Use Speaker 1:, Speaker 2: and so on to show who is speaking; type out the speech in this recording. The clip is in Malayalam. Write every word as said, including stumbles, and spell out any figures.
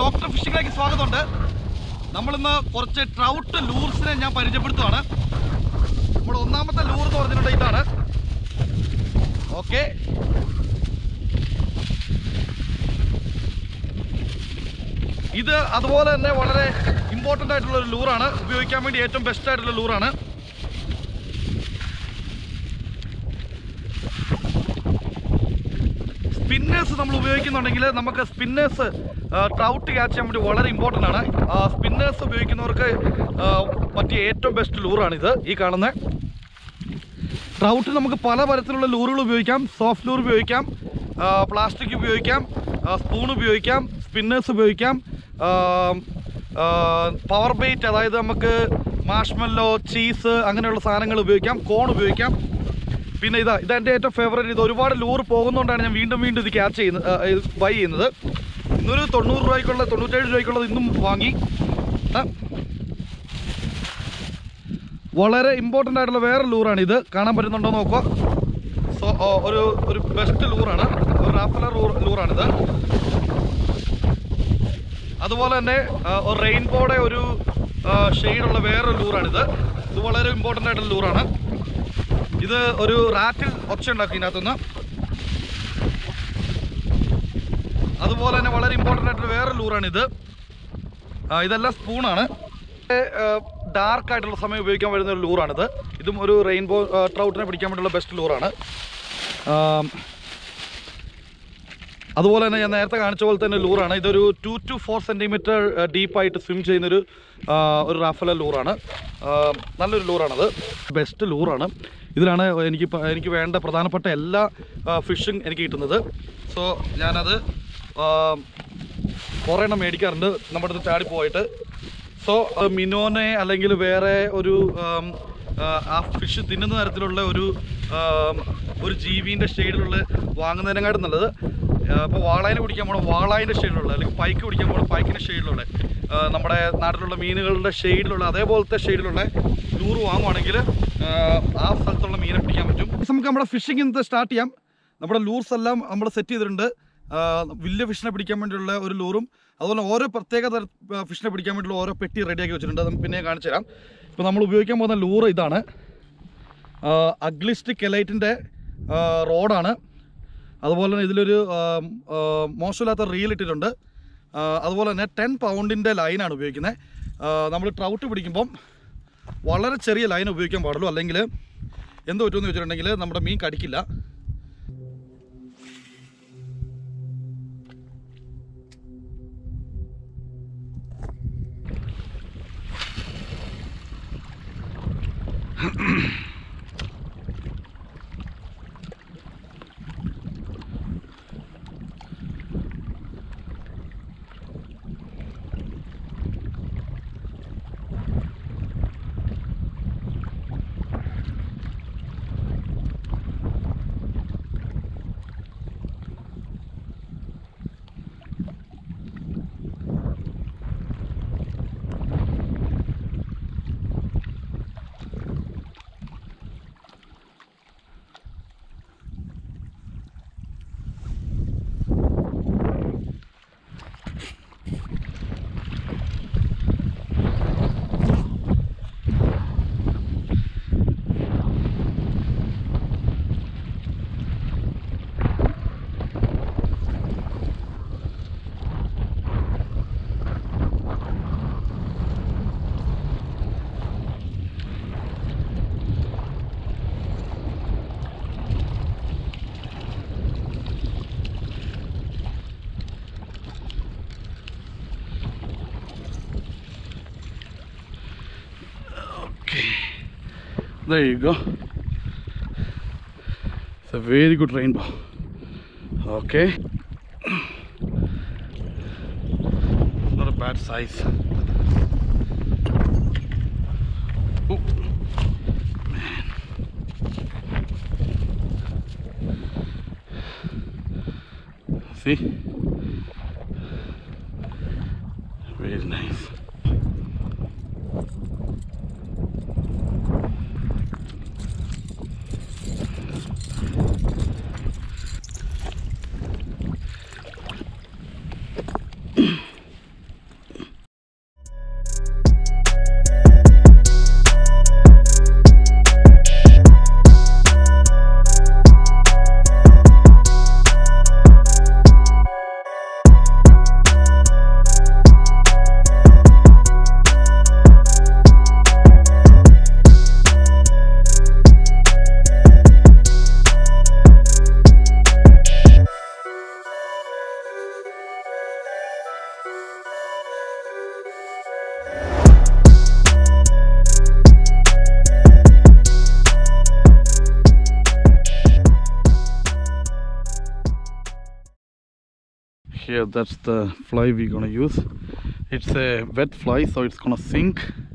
Speaker 1: ഡോക്ടർ ഫിഷിംഗിലേക്ക് സ്വാഗതമുണ്ട്. നമ്മളിന്ന് കുറച്ച് ട്രൗട്ട് ലൂർസിനെ ഞാൻ പരിചയപ്പെടുത്തുവാണ്. നമ്മുടെ ഒന്നാമത്തെ ലൂർ എന്ന് പറഞ്ഞിട്ടുണ്ട് ഇതാണ്. ഓക്കെ, ഇത് അതുപോലെ തന്നെ വളരെ ഇമ്പോർട്ടൻ്റ് ആയിട്ടുള്ള ഒരു ലൂറാണ്. ഉപയോഗിക്കാൻ വേണ്ടി ഏറ്റവും ബെസ്റ്റ് ആയിട്ടുള്ള ലൂറാണ്. സ്പിന്നേഴ്സ് നമ്മൾ ഉപയോഗിക്കുന്നുണ്ടെങ്കിൽ നമുക്ക് സ്പിന്നേഴ്സ് ട്രൗട്ട് ക്യാച്ച് ചെയ്യാൻ വേണ്ടി വളരെ ഇമ്പോർട്ടൻ്റ് ആണ്. സ്പിന്നേഴ്സ് ഉപയോഗിക്കുന്നവർക്ക് പറ്റിയ ഏറ്റവും ബെസ്റ്റ് ലൂറാണിത്, ഈ കാണുന്ന ട്രൗട്ട്. നമുക്ക് പല തരത്തിലുള്ള ലൂറുകൾ ഉപയോഗിക്കാം. സോഫ്റ്റ് ലൂർ ഉപയോഗിക്കാം, പ്ലാസ്റ്റിക് ഉപയോഗിക്കാം, സ്പൂൺ ഉപയോഗിക്കാം, സ്പിന്നേഴ്സ് ഉപയോഗിക്കാം, പവർ ബെയ്റ്റ്, അതായത് നമുക്ക് മാഷ്മെല്ലോ, ചീസ് അങ്ങനെയുള്ള സാധനങ്ങൾ ഉപയോഗിക്കാം, കോൺ ഉപയോഗിക്കാം. പിന്നെ ഇതാ ഇതെൻ്റെ ഏറ്റവും ഫേവറേറ്റ്. ഇത് ഒരുപാട് ലൂർ പോകുന്നതുകൊണ്ടാണ് ഞാൻ വീണ്ടും വീണ്ടും ഇത് ക്യാച്ച് ചെയ്യുന്നത്, ബൈ ചെയ്യുന്നത്. ഇന്നൊരു തൊണ്ണൂറ് രൂപയ്ക്കുള്ള തൊണ്ണൂറ്റേഴ് രൂപയ്ക്കുള്ളത് ഇന്നും വാങ്ങി. വളരെ ഇമ്പോർട്ടൻ്റ് ആയിട്ടുള്ള വേറെ ലൂറാണ് ഇത്. കാണാൻ പറ്റുന്നുണ്ടോ നോക്കുക. സോ ഒരു ഒരു ബെസ്റ്റ് ലൂറാണ്, ഒരു റാഫലർ ലൂറാണിത്. അതുപോലെ തന്നെ ഒരു റെയിൻബോയുടെ ഒരു ഷെയ്ഡുള്ള വേറൊരു ലൂറാണിത്. ഇത് വളരെ ഇമ്പോർട്ടൻ്റ് ആയിട്ടുള്ള ലൂറാണ്. ഇത് ഒരു റാറ്റിൽ ഒച്ച ഉണ്ടാക്കി ഇതിനകത്തുനിന്ന്. അതുപോലെ തന്നെ വളരെ ഇമ്പോർട്ടൻ്റ് ആയിട്ടുള്ള വേറെ ലൂറാണിത്. ഇതെല്ലാം സ്പൂണാണ്. ഡാർക്ക് ആയിട്ടുള്ള സമയം ഉപയോഗിക്കാൻ വരുന്ന ഒരു ലൂറാണിത്. ഇതും ഒരു റെയിൻബോ ട്രൗട്ടിനെ പിടിക്കാൻ വേണ്ടിയുള്ള ബെസ്റ്റ് ലൂറാണ്. അതുപോലെ തന്നെ ഞാൻ നേരത്തെ കാണിച്ച പോലെ തന്നെ ലൂറാണ്. ഇതൊരു ടു ടു ഫോർ സെൻറ്റിമീറ്റർ ഡീപ്പായിട്ട് സ്വിം ചെയ്യുന്നൊരു ഒരു റാഫലർ ലൂറാണ്. നല്ലൊരു ലൂറാണത്, ബെസ്റ്റ് ലൂറാണ്. ഇതിലാണ് എനിക്ക് എനിക്ക് വേണ്ട പ്രധാനപ്പെട്ട എല്ലാ ഫിഷും എനിക്ക് കിട്ടുന്നത്. സോ ഞാനത് കുറേ എണ്ണം മേടിക്കാറുണ്ട് നമ്മുടെ അടുത്ത് ചാടി പോയിട്ട്. സോ മിനോനെ അല്ലെങ്കിൽ വേറെ ഒരു ആ ഫിഷ് തിന്നുന്ന തരത്തിലുള്ള ഒരു ഒരു ജീവിൻ്റെ ഷെയ്ഡിലുള്ള വാങ്ങുന്നതിനെക്കാട്ടും നല്ലത് ഇപ്പോൾ വാളായിന് പിടിക്കാൻ പോകണം വാളായിൻ്റെ ഷെയ്ഡിലുള്ള, അല്ലെങ്കിൽ പൈക്ക് പിടിക്കാൻ പോകണം പൈക്കിൻ്റെ ഷെയ്ഡിലുള്ള, നമ്മുടെ നാട്ടിലുള്ള മീനുകളുടെ ഷെയ്ഡിലുള്ള അതേപോലത്തെ ഷെയ്ഡിലുള്ള ലൂറ് വാങ്ങുവാണെങ്കിൽ ആ സ്ഥലത്തുള്ള മീനെ പിടിക്കാൻ പറ്റും. നമുക്ക് നമ്മുടെ ഫിഷിംഗ് ഇന്നത്തെ സ്റ്റാർട്ട് ചെയ്യാം. നമ്മുടെ ലൂർസ് എല്ലാം നമ്മൾ സെറ്റ് ചെയ്തിട്ടുണ്ട്. വലിയ ഫിഷിനെ പിടിക്കാൻ വേണ്ടിയുള്ള ഒരു ലൂറും അതുപോലെ ഓരോ പ്രത്യേക തര ഫിഷിനെ പിടിക്കാൻ വേണ്ടിയുള്ള ഓരോ പെട്ടി റെഡിയാക്കി വെച്ചിട്ടുണ്ട്. അത് പിന്നെ കാണിച്ചു തരാം. ഇപ്പോൾ നമ്മൾ ഉപയോഗിക്കാൻ പോകുന്ന ലൂറ് ഇതാണ്. അഗ്ലിസ്റ്റിക് എലൈറ്റിൻ്റെ റോഡാണ്. അതുപോലെ തന്നെ ഇതിലൊരു മോശമില്ലാത്ത റീൽ ഇട്ടിട്ടുണ്ട്. അതുപോലെ തന്നെ ടെൻ പൗണ്ടിൻ്റെ ലൈനാണ് ഉപയോഗിക്കുന്നത്. നമ്മൾ ട്രൗട്ട് പിടിക്കുമ്പം വളരെ ചെറിയ ലൈൻ ഉപയോഗിക്കാൻ പാടുള്ളൂ, അല്ലെങ്കിൽ എന്ത് പറ്റുമെന്ന് വെച്ചിട്ടുണ്ടെങ്കിൽ നമ്മുടെ മീൻ കടിക്കില്ല. There you go. It's a very good rainbow. Okay. Not a bad size. Oh, man. See? Very nice. here, that's the fly we're gonna use. It's a wet fly, so it's gonna sink.